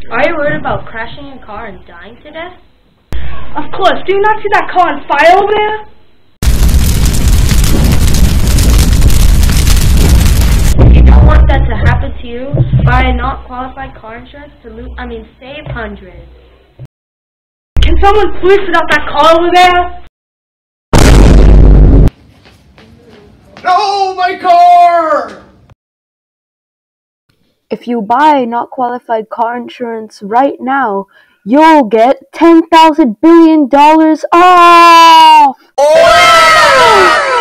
Are you worried about crashing your car and dying to death? Of course. Do you not see that car on fire over there? You don't want that to happen to you, buy not qualified car insurance to save hundreds. Can someone please put out that car over there? No, my car! If you buy not qualified car insurance right now, you'll get $10,000 billion off! Oh!